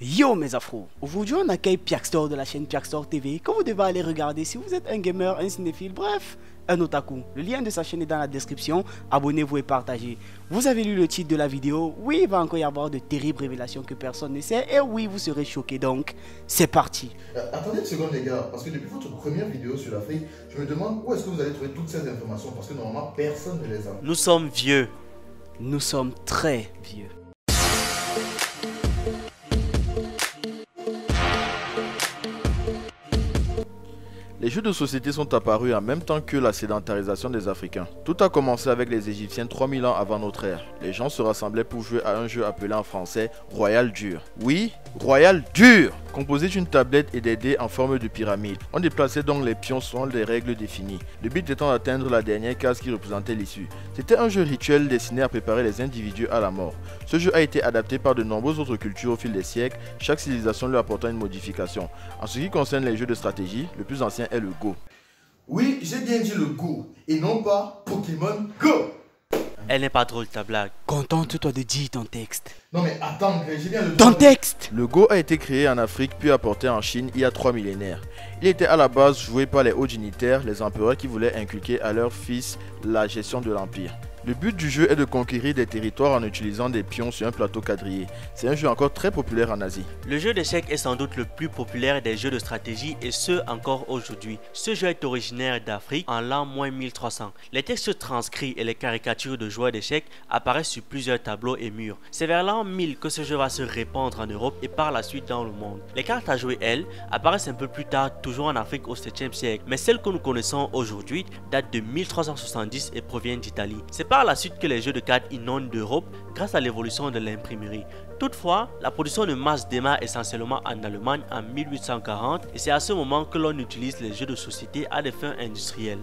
Yo mes afros, aujourd'hui on accueille Piaxtor de la chaîne Piaxtor TV que vous devez aller regarder si vous êtes un gamer, un cinéphile, bref, un otaku. Le lien de sa chaîne est dans la description, abonnez-vous et partagez. Vous avez lu le titre de la vidéo, oui il va encore y avoir de terribles révélations que personne ne sait et oui vous serez choqués donc c'est parti. Attendez une seconde les gars, parce que depuis votre première vidéo sur l'Afrique, je me demande où est-ce que vous allez trouver toutes ces informations parce que normalement personne ne les a. Nous sommes vieux, nous sommes très vieux. Les jeux de société sont apparus en même temps que la sédentarisation des Africains. Tout a commencé avec les Égyptiens 3000 ans avant notre ère. Les gens se rassemblaient pour jouer à un jeu appelé en français Royal Dur. Oui, Royal Dur, composé d'une tablette et des dés en forme de pyramide. On déplaçait donc les pions selon des règles définies. Le but étant d'atteindre la dernière case qui représentait l'issue. C'était un jeu rituel destiné à préparer les individus à la mort. Ce jeu a été adapté par de nombreuses autres cultures au fil des siècles, chaque civilisation lui apportant une modification. En ce qui concerne les jeux de stratégie, le plus ancien est le Go. Oui, j'ai bien dit le Go, et non pas Pokémon Go. Elle n'est pas drôle ta blague. Contente-toi de dire ton texte. Non mais attends, j'ai bien le Ton texte. Le Go a été créé en Afrique puis apporté en Chine il y a 3 millénaires. Il était à la base joué par les hauts dignitaires, les empereurs qui voulaient inculquer à leurs fils la gestion de l'empire. Le but du jeu est de conquérir des territoires en utilisant des pions sur un plateau quadrillé. C'est un jeu encore très populaire en Asie. Le jeu d'échecs est sans doute le plus populaire des jeux de stratégie et ce encore aujourd'hui. Ce jeu est originaire d'Afrique en l'an 1300. Les textes transcrits et les caricatures de joueurs d'échecs apparaissent sur plusieurs tableaux et murs. C'est vers l'an 1000 que ce jeu va se répandre en Europe et par la suite dans le monde. Les cartes à jouer, elles, apparaissent un peu plus tard, toujours en Afrique au 7e siècle, mais celles que nous connaissons aujourd'hui datent de 1370 et proviennent d'Italie. C'est par la suite que les jeux de cartes inondent d'Europe grâce à l'évolution de l'imprimerie. Toutefois, la production de masse démarre essentiellement en Allemagne en 1840 et c'est à ce moment que l'on utilise les jeux de société à des fins industrielles.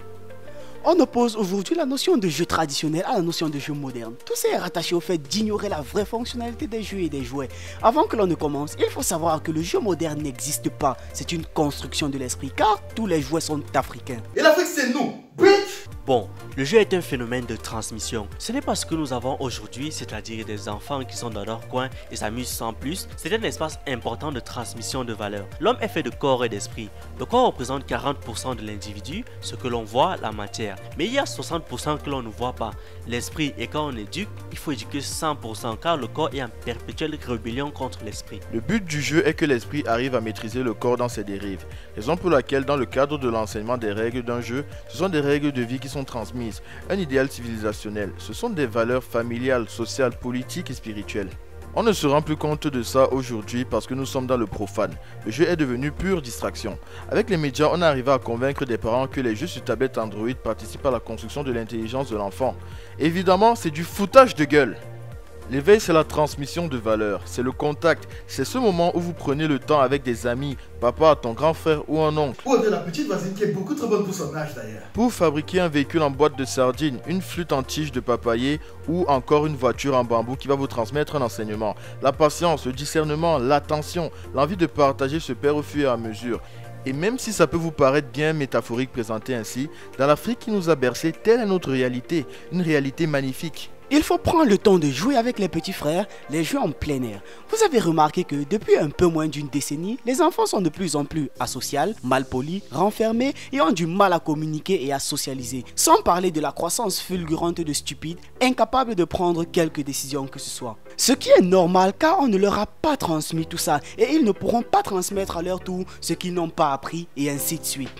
On oppose aujourd'hui la notion de jeu traditionnel à la notion de jeu moderne. Tout ça est rattaché au fait d'ignorer la vraie fonctionnalité des jeux et des jouets. Avant que l'on ne commence, il faut savoir que le jeu moderne n'existe pas. C'est une construction de l'esprit car tous les jouets sont africains. Et l'Afrique c'est nous, bitch. Bon, le jeu est un phénomène de transmission. Ce n'est pas ce que nous avons aujourd'hui, c'est-à-dire des enfants qui sont dans leur coin et s'amusent sans plus. C'est un espace important de transmission de valeurs. L'homme est fait de corps et d'esprit. Le corps représente 40% de l'individu, ce que l'on voit, la matière. Mais il y a 60% que l'on ne voit pas, l'esprit. Et quand on éduque, il faut éduquer 100% car le corps est en perpétuelle rébellion contre l'esprit. Le but du jeu est que l'esprit arrive à maîtriser le corps dans ses dérives. Raison pour laquelle dans le cadre de l'enseignement des règles d'un jeu, ce sont des règles de vie qui sont transmises, un idéal civilisationnel. Ce sont des valeurs familiales, sociales, politiques et spirituelles. On ne se rend plus compte de ça aujourd'hui parce que nous sommes dans le profane. Le jeu est devenu pure distraction. Avec les médias, on est arrivé à convaincre des parents que les jeux sur tablette Android participent à la construction de l'intelligence de l'enfant. Évidemment, c'est du foutage de gueule. L'éveil, c'est la transmission de valeurs, c'est le contact, c'est ce moment où vous prenez le temps avec des amis, papa, ton grand frère ou un oncle. Ou de la petite voisine qui est beaucoup trop bonne pour son âge d'ailleurs. Pour fabriquer un véhicule en boîte de sardines, une flûte en tige de papayer ou encore une voiture en bambou qui va vous transmettre un enseignement. La patience, le discernement, l'attention, l'envie de partager se perd au fur et à mesure. Et même si ça peut vous paraître bien métaphorique présenté ainsi, dans l'Afrique qui nous a bercé, telle est notre réalité, une réalité magnifique. Il faut prendre le temps de jouer avec les petits frères, les jeux en plein air. Vous avez remarqué que depuis un peu moins d'une décennie, les enfants sont de plus en plus asociaux, malpolis, renfermés et ont du mal à communiquer et à socialiser. Sans parler de la croissance fulgurante de stupides, incapables de prendre quelque décision que ce soit. Ce qui est normal car on ne leur a pas transmis tout ça et ils ne pourront pas transmettre à leur tour ce qu'ils n'ont pas appris et ainsi de suite.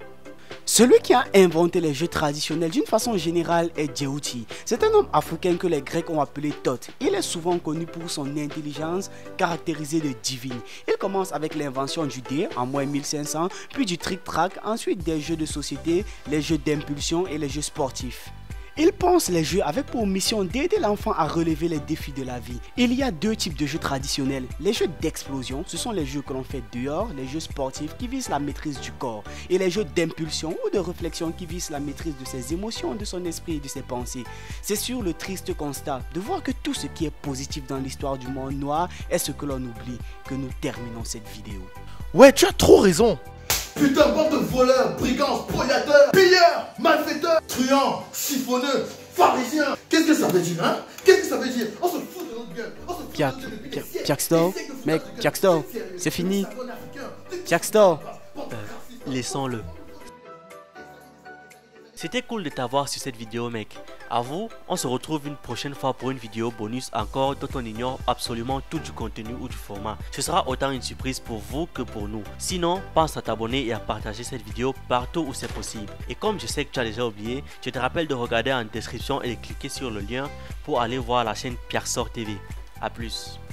Celui qui a inventé les jeux traditionnels d'une façon générale est Djéouti. C'est un homme africain que les Grecs ont appelé Thoth. Il est souvent connu pour son intelligence caractérisée de divine. Il commence avec l'invention du dé en moins 1500, puis du trick-track, ensuite des jeux de société, les jeux d'impulsion et les jeux sportifs. Il pense les jeux avec pour mission d'aider l'enfant à relever les défis de la vie. Il y a deux types de jeux traditionnels. Les jeux d'explosion, ce sont les jeux que l'on fait dehors, les jeux sportifs qui visent la maîtrise du corps. Et les jeux d'impulsion ou de réflexion qui visent la maîtrise de ses émotions, de son esprit et de ses pensées. C'est sur le triste constat de voir que tout ce qui est positif dans l'histoire du monde noir est ce que l'on oublie que nous terminons cette vidéo. Ouais, tu as trop raison. Putain, bande de voleurs, brigands, spoliateurs, pilleurs, malfaiteurs, truands, siphonneux, pharisiens. Qu'est-ce que ça veut dire, hein? Qu'est-ce que ça veut dire? On se fout de notre gueule. On se fout de notre gueule depuis des siècles. Jackstore, mec, Jackstore, c'est fini. Jackstore. Laissons-le. C'était cool de t'avoir sur cette vidéo, mec. À vous, on se retrouve une prochaine fois pour une vidéo bonus encore dont on ignore absolument tout du contenu ou du format. Ce sera autant une surprise pour vous que pour nous. Sinon, pense à t'abonner et à partager cette vidéo partout où c'est possible. Et comme je sais que tu as déjà oublié, je te rappelle de regarder en description et de cliquer sur le lien pour aller voir la chaîne Pierre Sort TV. A plus.